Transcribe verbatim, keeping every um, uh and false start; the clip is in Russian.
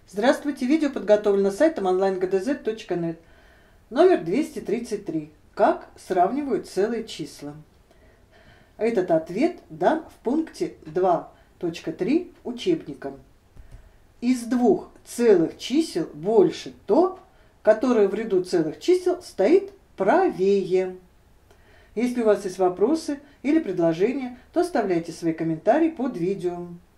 Здравствуйте! Видео подготовлено сайтом онлайн гэ дэ зет точка нет. Номер двести тридцать три. Как сравнивают целые числа? Этот ответ дан в пункте два точка три учебника. Из двух целых чисел больше то, которое в ряду целых чисел стоит правее. Если у вас есть вопросы или предложения, то оставляйте свои комментарии под видео.